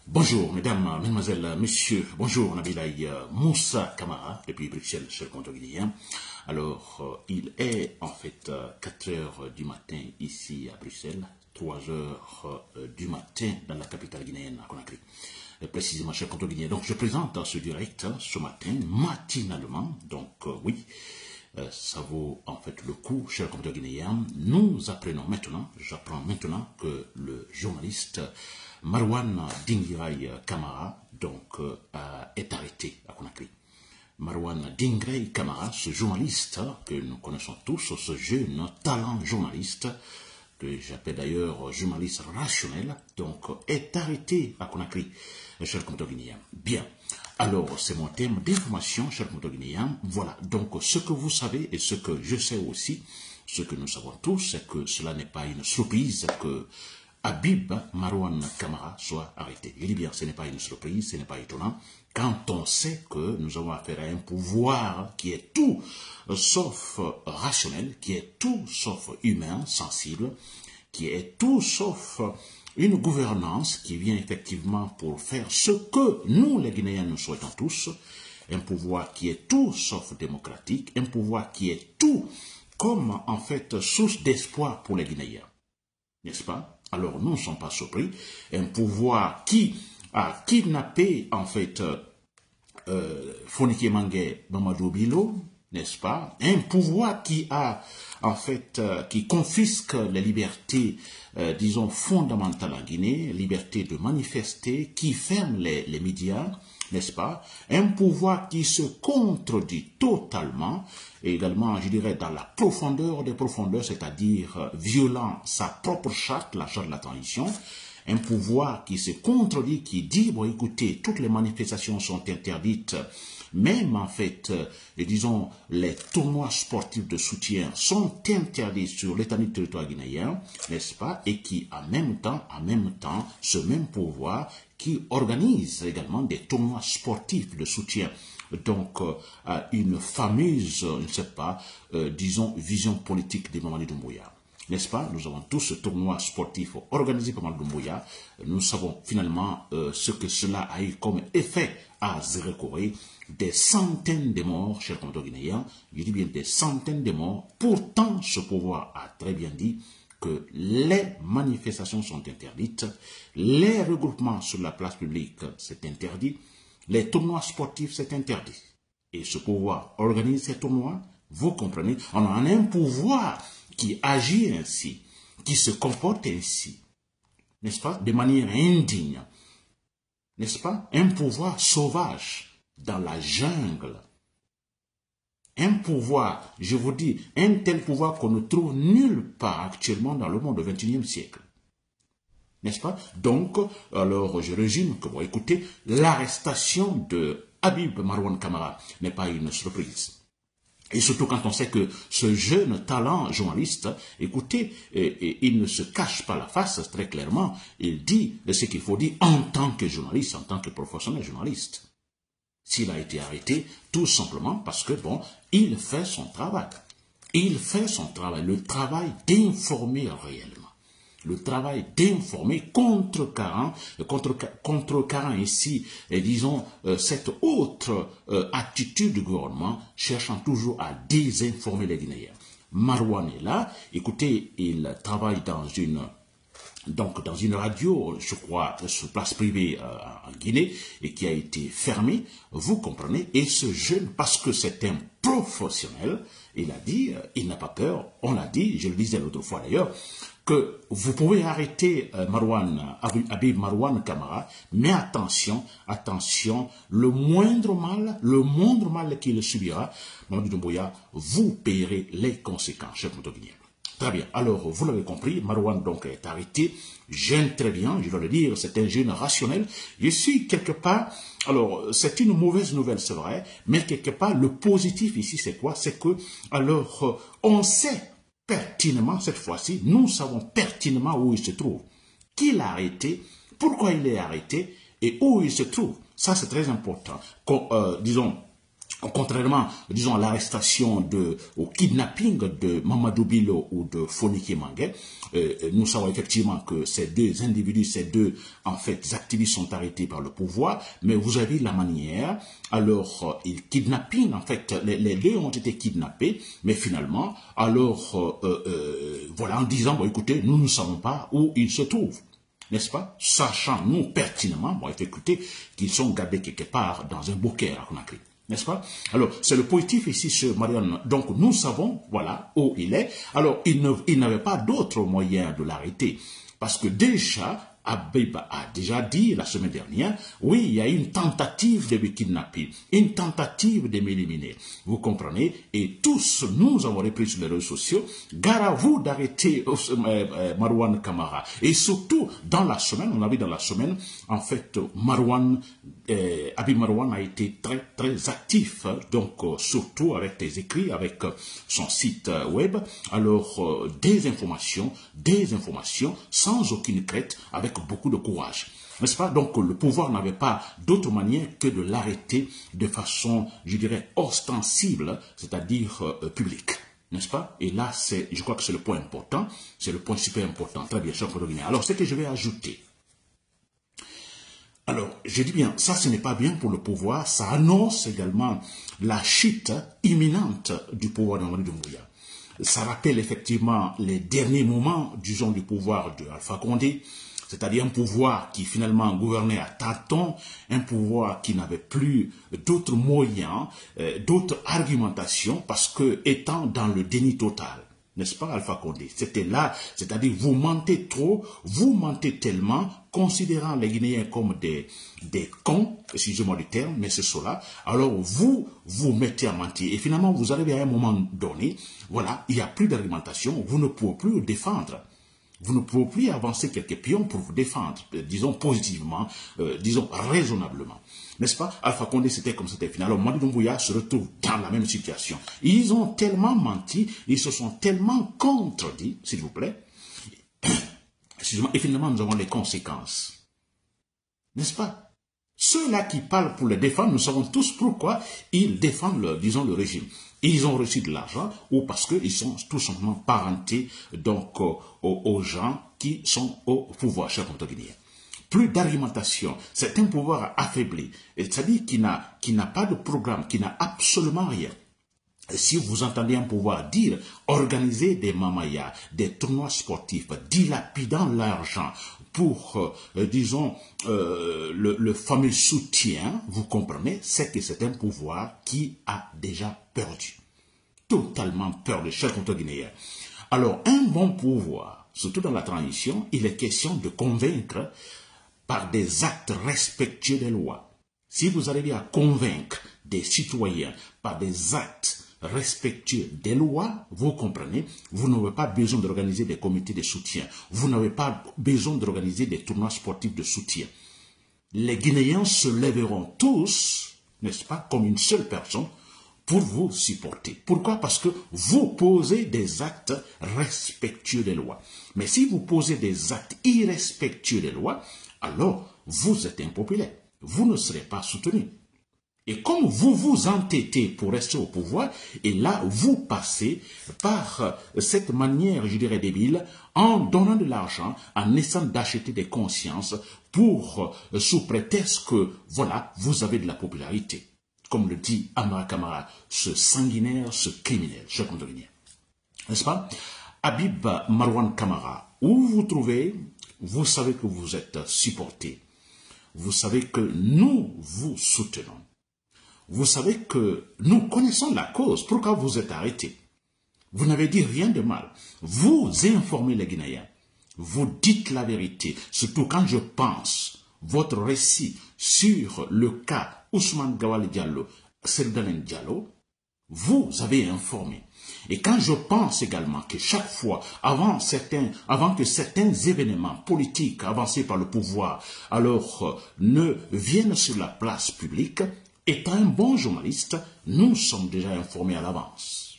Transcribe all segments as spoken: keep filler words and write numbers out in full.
Bonjour, mesdames, mesdemoiselles, messieurs. Bonjour, Nabilaï Moussa Kamara, depuis Bruxelles, cher compte guinéen. Alors, euh, il est en fait euh, quatre heures du matin ici à Bruxelles, trois heures euh, du matin dans la capitale guinéenne, à Conakry. Euh, précisément, cher compte guinéen. Donc, je présente dans ce direct hein, ce matin, matinalement. Donc, euh, oui. Euh, ça vaut en fait le coup, chers compatriotes guinéens. Nous apprenons maintenant, j'apprends maintenant que le journaliste Marouane Dinguiraye Kamara donc, euh, est arrêté à Conakry. Marouane Dinguiraye Kamara, ce journaliste que nous connaissons tous, ce jeune talent journaliste, que j'appelle d'ailleurs journaliste rationnel, donc est arrêté à Conakry, chers compatriotes guinéens. Bien. Alors, c'est mon thème d'information, chers compatriotes guinéens. Voilà, donc ce que vous savez et ce que je sais aussi, ce que nous savons tous, c'est que cela n'est pas une surprise que Habib Marouane Kamara soit arrêté. Je dis bien, ce n'est pas une surprise, ce n'est pas étonnant, quand on sait que nous avons affaire à un pouvoir qui est tout sauf rationnel, qui est tout sauf humain, sensible, qui est tout sauf une gouvernance qui vient effectivement pour faire ce que nous, les Guinéens, nous souhaitons tous, un pouvoir qui est tout sauf démocratique, un pouvoir qui est tout comme, en fait, source d'espoir pour les Guinéens. N'est-ce pas? Alors, nous ne sommes pas surpris. Un pouvoir qui a kidnappé, en fait, euh, Fonike Mangue Mamadou Bilo, n'est-ce pas? Un pouvoir qui a, en fait, euh, qui confisque les libertés, euh, disons, fondamentales en Guinée, liberté de manifester, qui ferme les, les médias, n'est-ce pas? Un pouvoir qui se contredit totalement, et également, je dirais, dans la profondeur des profondeurs, c'est-à-dire euh, violant sa propre charte, la charte de la transition. Un pouvoir qui se contredit, qui dit, bon, écoutez, toutes les manifestations sont interdites, même en fait, euh, disons, les tournois sportifs de soutien sont interdits sur l'étendue du territoire guinéen, n'est-ce pas, et qui, en même temps, en même temps, ce même pouvoir qui organise également des tournois sportifs de soutien. Donc, euh, à une fameuse, je ne sais pas, euh, disons, vision politique de Mamadi Doumbouya. N'est-ce pas? Nous avons tous ce tournoi sportif organisé par Mamadi Doumbouya. Nous savons finalement euh, ce que cela a eu comme effet à Zérekoré. Des centaines de morts, chers compatriotes guinéens. Je dis bien des centaines de morts. Pourtant, ce pouvoir a très bien dit que les manifestations sont interdites. Les regroupements sur la place publique, c'est interdit. Les tournois sportifs, c'est interdit. Et ce pouvoir organise ces tournois. Vous comprenez? On a un pouvoir qui agit ainsi, qui se comporte ainsi, n'est-ce pas, de manière indigne, n'est-ce pas, un pouvoir sauvage dans la jungle, un pouvoir, je vous dis, un tel pouvoir qu'on ne trouve nulle part actuellement dans le monde au vingt et unième siècle, n'est-ce pas? Donc, alors je résume que, bon, écoutez, l'arrestation de Habib Marouane Kamara n'est pas une surprise. Et surtout quand on sait que ce jeune talent journaliste, écoutez, et, et, il ne se cache pas la face très clairement, il dit ce qu'il faut dire en tant que journaliste, en tant que professionnel journaliste. S'il a été arrêté, tout simplement parce que, bon, il fait son travail. Il fait son travail, le travail d'informer réellement. Le travail d'informer contrecarrant, contre, contrecarrant ici, et disons, euh, cette autre euh, attitude du gouvernement, cherchant toujours à désinformer les Guinéens. Marouane est là, écoutez, il travaille dans une... Donc, dans une radio, je crois, sur place privée euh, en Guinée, et qui a été fermée, vous comprenez, et ce jeune, parce que c'est un professionnel, il a dit, euh, il n'a pas peur, on l'a dit, je le disais l'autre fois d'ailleurs, que vous pouvez arrêter euh, Marouane, Habib Marouane Kamara, mais attention, attention, le moindre mal, le moindre mal qu'il subira, Mamadi Doumbouya, vous payerez les conséquences, chers Guinéens. Très bien. Alors, vous l'avez compris, Marouane donc est arrêté. Jeune très bien, je dois le dire, c'est un jeune rationnel. Je suis quelque part, alors, c'est une mauvaise nouvelle, c'est vrai, mais quelque part, le positif ici, c'est quoi? C'est que, alors, on sait pertinemment, cette fois-ci, nous savons pertinemment où il se trouve. Qui l'a arrêté, pourquoi il est arrêté, et où il se trouve. Ça, c'est très important. Qu'on, euh, disons, Contrairement, disons, à l'arrestation de, au kidnapping de Mamadou Bilo ou de Foniki Mangué, euh, nous savons effectivement que ces deux individus, ces deux, en fait, activistes sont arrêtés par le pouvoir, mais vous avez la manière, alors, euh, kidnapping, en fait, les, les deux ont été kidnappés, mais finalement, alors, euh, euh, voilà, en disant, bon, écoutez, nous ne savons pas où ils se trouvent. N'est-ce pas? Sachant, nous, pertinemment, bon, écoutez, qu'ils sont gardés quelque part dans un bouquet à Conakry. N'est-ce pas? Alors, c'est le positif ici sur Marianne. Donc, nous savons, voilà, où il est. Alors, il ne, il n'avait pas d'autre moyen de l'arrêter. Parce que déjà, Habib a déjà dit la semaine dernière, oui, il y a une tentative de me kidnapper, une tentative de m'éliminer. Vous comprenez? Et tous, nous avons repris sur les réseaux sociaux, gare à vous d'arrêter euh, euh, Marouane Kamara. Et surtout, dans la semaine, on a vu dans la semaine, en fait, Marouane, euh, Habib Marouane a été très, très actif, hein, donc euh, surtout avec des écrits, avec euh, son site euh, web. Alors, euh, des informations, des informations, sans aucune crête, avec beaucoup de courage. N'est-ce pas? Donc, le pouvoir n'avait pas d'autre manière que de l'arrêter de façon, je dirais, ostensible, c'est-à-dire euh, publique. N'est-ce pas? Et là, c'est, je crois que c'est le point important, c'est le point super important. Très bien, cher Guinée. Alors, ce que je vais ajouter. Alors, je dis bien, ça, ce n'est pas bien pour le pouvoir, ça annonce également la chute imminente du pouvoir de Mamadi Doumbouya. Ça rappelle effectivement les derniers moments, disons, du pouvoir de Alpha Condé, c'est-à-dire un pouvoir qui finalement gouvernait à tâtons, un pouvoir qui n'avait plus d'autres moyens, euh, d'autres argumentations, parce que étant dans le déni total, n'est-ce pas, Alpha Condé? C'était là, c'est-à-dire vous mentez trop, vous mentez tellement, considérant les Guinéens comme des, des cons, excusez-moi du terme, mais c'est cela, alors vous, vous mettez à mentir. Et finalement, vous arrivez à un moment donné, voilà, il n'y a plus d'argumentation, vous ne pouvez plus vous défendre. Vous ne pouvez plus avancer quelques pions pour vous défendre, disons positivement, euh, disons raisonnablement. N'est-ce pas? Alpha Condé, c'était comme c'était final. Alors, Mamadi Doumbouya se retrouve dans la même situation. Ils ont tellement menti, ils se sont tellement contredits, s'il vous plaît. Excusez-moi, et finalement, nous avons les conséquences. N'est-ce pas? Ceux-là qui parlent pour le défendre, nous savons tous pourquoi ils défendent, le, disons, le régime. Ils ont reçu de l'argent ou parce qu'ils sont tout simplement parentés donc, aux, aux gens qui sont au pouvoir, chers Guinéens. Plus d'argumentation, c'est un pouvoir affaibli, c'est-à-dire qui n'a qui n'a pas de programme, qui n'a absolument rien. Et si vous entendez un pouvoir dire organiser des mamayas, des tournois sportifs, dilapidant l'argent pour, euh, disons, euh, le, le fameux soutien, vous comprenez, c'est que c'est un pouvoir qui a déjà perdu. Totalement perdu, chers Guinéens. Alors, un bon pouvoir, surtout dans la transition, il est question de convaincre par des actes respectueux des lois. Si vous arrivez à convaincre des citoyens par des actes respectueux des lois, vous comprenez, vous n'avez pas besoin d'organiser des comités de soutien. Vous n'avez pas besoin d'organiser des tournois sportifs de soutien. Les Guinéens se lèveront tous, n'est-ce pas, comme une seule personne, pour vous supporter. Pourquoi? Parce que vous posez des actes respectueux des lois. Mais si vous posez des actes irrespectueux des lois, alors vous êtes impopulaire. Vous ne serez pas soutenu. Et comme vous vous entêtez pour rester au pouvoir, et là, vous passez par cette manière, je dirais, débile, en donnant de l'argent, en essayant d'acheter des consciences pour, sous prétexte que, voilà, vous avez de la popularité. Comme le dit Amara Kamara, ce sanguinaire, ce criminel, ce condamné. N'est-ce pas? Habib Marouane Kamara, où vous trouvez, vous savez que vous êtes supporté. Vous savez que nous vous soutenons. Vous savez que nous connaissons la cause. Pourquoi vous êtes arrêté? Vous n'avez dit rien de mal. Vous informez les Guinéens. Vous dites la vérité. Surtout quand je pense votre récit sur le cas Ousmane Gawal Diallo, Seydalen Diallo, vous avez informé. Et quand je pense également que chaque fois, avant, certains, avant que certains événements politiques avancés par le pouvoir, alors euh, ne viennent sur la place publique, étant un bon journaliste, nous sommes déjà informés à l'avance.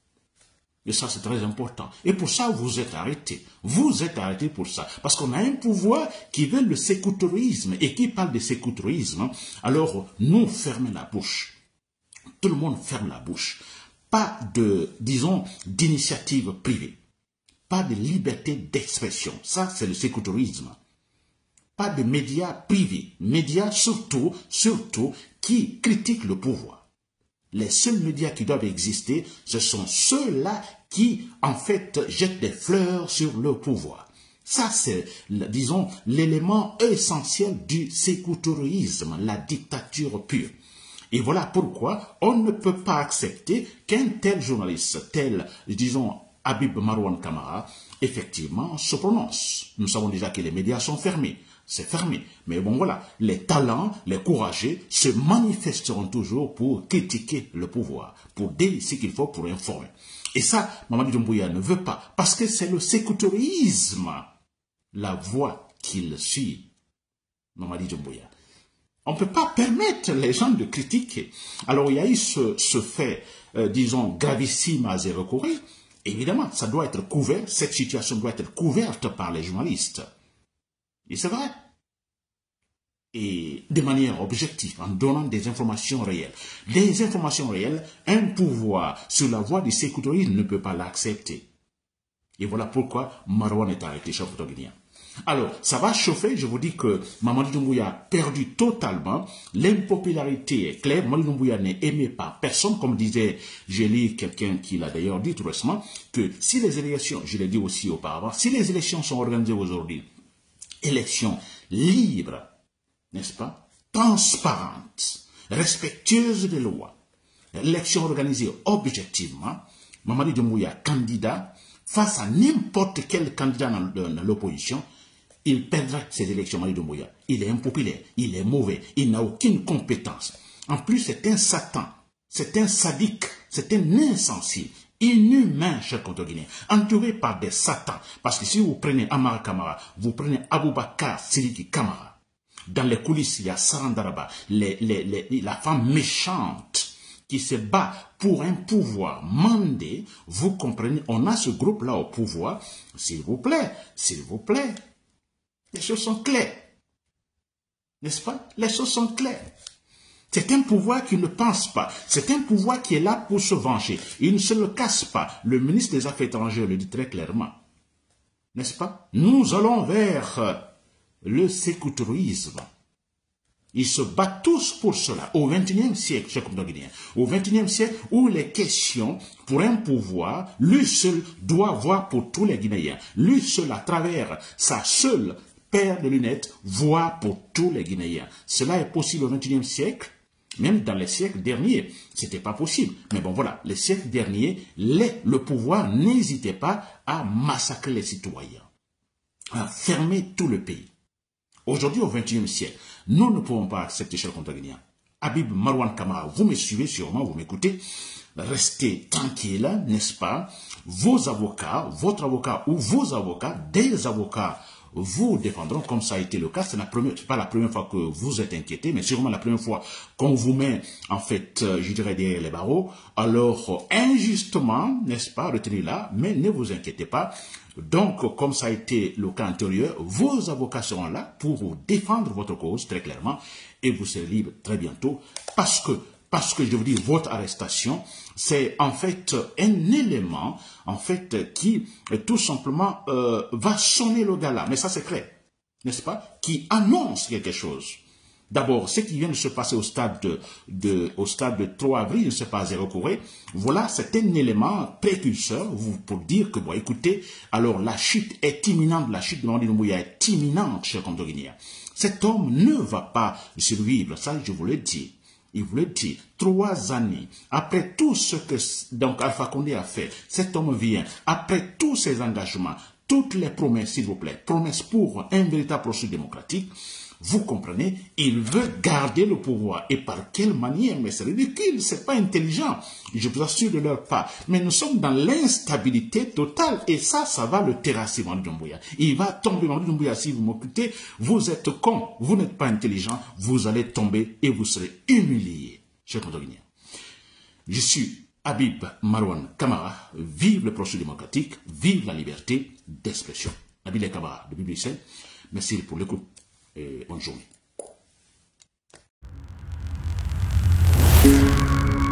Et ça, c'est très important. Et pour ça, vous êtes arrêtés. Vous êtes arrêtés pour ça. Parce qu'on a un pouvoir qui veut le sécoutorisme et qui parle de sécoutorisme. Alors, nous fermons la bouche. Tout le monde ferme la bouche. Pas de, disons, d'initiative privée. Pas de liberté d'expression. Ça, c'est le sécutourisme. Pas de médias privés. Médias surtout, surtout, qui critiquent le pouvoir. Les seuls médias qui doivent exister, ce sont ceux-là qui, en fait, jettent des fleurs sur le pouvoir. Ça, c'est, disons, l'élément essentiel du sécutourisme, la dictature pure. Et voilà pourquoi on ne peut pas accepter qu'un tel journaliste, tel, disons, Habib Marouane Kamara, effectivement, se prononce. Nous savons déjà que les médias sont fermés. C'est fermé. Mais bon, voilà, les talents, les courageux se manifesteront toujours pour critiquer le pouvoir, pour dire ce qu'il faut pour informer. Et ça, Mamadi Doumbouya ne veut pas, parce que c'est le sécutourisme, la voie qu'il suit. Mamadi Doumbouya. On ne peut pas permettre les gens de critiquer. Alors, il y a eu ce, ce fait, euh, disons, gravissime à zéro recourir. Évidemment, ça doit être couvert, cette situation doit être couverte par les journalistes. Et c'est vrai. Et de manière objective, en donnant des informations réelles. Des informations réelles, un pouvoir sur la voie du sécutourisme ne peut pas l'accepter. Et voilà pourquoi Marouane est arrêté, chef guinéen. Alors, ça va chauffer, je vous dis que Mamadi Doumbouya a perdu totalement, l'impopularité est claire, Mamadi Doumbouya n'est aimé par personne, comme disait, j'ai lu quelqu'un qui l'a d'ailleurs dit tout récemment, que si les élections, je l'ai dit aussi auparavant, si les élections sont organisées aujourd'hui, élections libres, n'est-ce pas, transparentes, respectueuses des lois, élections organisées objectivement, Mamadi Doumbouya, candidat, face à n'importe quel candidat dans l'opposition, il perdra ces élections, Mamadi Doumbouya. Il est impopulaire, il est mauvais, il n'a aucune compétence. En plus, c'est un satan, c'est un sadique, c'est un insensible, inhumain, cher Guinéen, entouré par des satans. Parce que si vous prenez Amara Kamara, vous prenez Aboubakar Sidiki Kamara, dans les coulisses, il y a Sarandaraba, les, les, les, la femme méchante qui se bat pour un pouvoir mandé. Vous comprenez, on a ce groupe-là au pouvoir. S'il vous plaît, s'il vous plaît, les choses sont claires. N'est-ce pas? Les choses sont claires. C'est un pouvoir qui ne pense pas. C'est un pouvoir qui est là pour se venger. Il ne se le casse pas. Le ministre des Affaires étrangères le dit très clairement. N'est-ce pas? Nous allons vers le sécutourisme. Ils se battent tous pour cela. Au vingt et unième siècle, cher Guinéen, au vingt et unième siècle, où les questions pour un pouvoir, lui seul doit voir pour tous les Guinéens. Lui seul, à travers sa seule paire de lunettes, voit pour tous les Guinéens. Cela est possible au vingt et unième siècle. Même dans les siècles derniers, ce n'était pas possible. Mais bon, voilà, les siècles derniers, les, le pouvoir n'hésitait pas à massacrer les citoyens, à fermer tout le pays. Aujourd'hui, au vingt et unième siècle, nous ne pouvons pas accepter, chers Guinéens. Habib Marouane Kamara, vous me suivez sûrement, vous m'écoutez. Restez tranquille, n'est-ce pas? Vos avocats, votre avocat ou vos avocats, des avocats, vous défendront comme ça a été le cas. Ce n'est pas la première fois que vous êtes inquiété, mais sûrement la première fois qu'on vous met, en fait, je dirais, derrière les barreaux. Alors, injustement, n'est-ce pas, retenez là, mais ne vous inquiétez pas. Donc, comme ça a été le cas antérieur, vos avocats seront là pour vous défendre votre cause, très clairement, et vous serez libre très bientôt, parce que, parce que je vous dis, votre arrestation, c'est en fait un élément, en fait, qui tout simplement euh, va sonner le gala, mais ça c'est clair, n'est-ce pas, qui annonce quelque chose. D'abord, ce qui vient de se passer au stade de, de, au stade de trois avril, ne se passe à Corée, voilà, c'est un élément précurseur pour dire que, bon, écoutez, alors la chute est imminente, la chute de Mamadi Doumbouya est imminente, cher Guinéen. Cet homme ne va pas survivre, ça je vous le dis. Il vous le dit, trois années, après tout ce que donc Alpha Condé a fait, cet homme vient, après tous ses engagements, toutes les promesses, s'il vous plaît, promesses pour un véritable processus démocratique, vous comprenez, il veut garder le pouvoir. Et par quelle manière? Mais c'est ridicule, c'est pas intelligent. Je vous assure de leur part. Mais nous sommes dans l'instabilité totale. Et ça, ça va le terrasser, Mamadi Doumbouya. Il va tomber, Mamadi Doumbouya, si vous m'écoutez, vous êtes con, vous n'êtes pas intelligent, vous allez tomber et vous serez humilié. Chers Guinéens, je suis Habib Marouane Kamara. Vive le processus démocratique, vive la liberté d'expression. Habib Kamara de B B C. Merci pour l'écoute. Et bonne journée.